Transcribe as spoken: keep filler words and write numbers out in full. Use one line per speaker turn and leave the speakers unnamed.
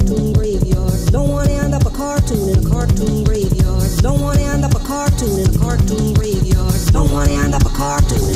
cartoon graveyard. Don't want to end up a cartoon in a cartoon graveyard. Don't want to end up a cartoon in a cartoon graveyard. Don't want to end up a cartoon